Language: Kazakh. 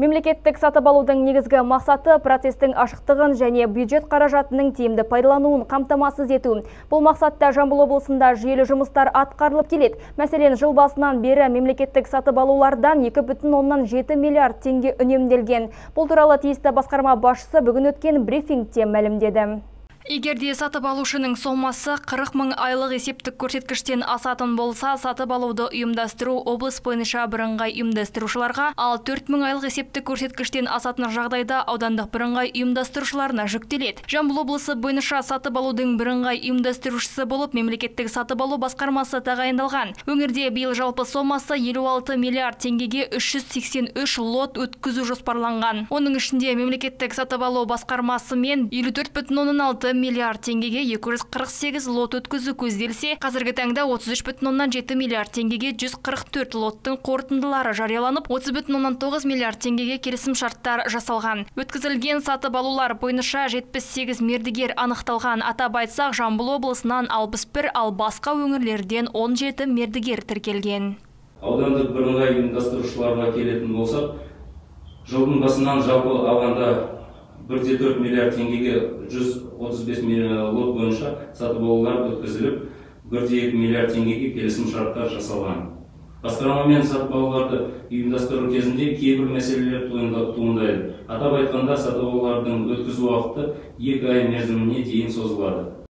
Мемлекеттік сатып алудың негізгі мақсаты процестің ашықтығын және бюджет қаражатының тиімді пайдалануын қамтамасыз ету. Бұл мақсатта Жамбыл облысында жүйелі жұмыстар атқарылып келеді. Мәселен, жыл басынан бері мемлекеттік сатып алулардан 2,7 миллиард теңге үнемделген. Бұл туралы тиісті басқарма басшысы бүгін өткен брифингте мәлімдеді. Егерде сатып алушының сомасы 40 мың айлық есептік көрсеткіштен асатын болса, сатып алуды ұйымдастыру облыс бойынша бірыңғай ұйымдастырушыларға, ал 4 мың айлық есептік көрсеткіштен асатын жағдайда аудандық бірыңғай ұйымдастырушыларына жүктеледі. Жамбыл облысы бойынша сатып алудың бірыңғай ұйымдастырушысы болып мемлекеттік сатып алу басқармасы тағайындалған. Өңірде биыл жалпы сомасы 56 миллиард теңгеге 383 лот өткізу жоспарланған. Оның ішінде мемлекеттік сатып алу басқармасы мен 54,6 миллиард теңгеге 248 лот өткізу көзделсе, қазіргі таңда 33,7 миллиард теңгеге 144 лоттың қорытындылары жарияланып, 30,9 миллиард теңгеге келісім шарттар жасалған. Өткізілген сатып алулар бойынша 78 мердігер анықталған. Атап айтсақ, Жамбыл облысынан 61, ал басқа өңірлерден 17 мердігер тіркелген. Аудандық бірыңғай ұйымдастырушыларға келетін болсақ, жылдың басынан жалпы алғанда 1,4 миллиард теңгеге 135 миллион лот бойынша сатып алулар өткізіліп, 1,2 миллиард теңгеге келісім шарттар жасалған. Басқармамен сатып алуларды ұйымдастыру кезінде кейбір мәселелер туындайды. Атап айтқанда, сатып алулардың өткізу уақыты 2 ай мерзіміне дейін созылады.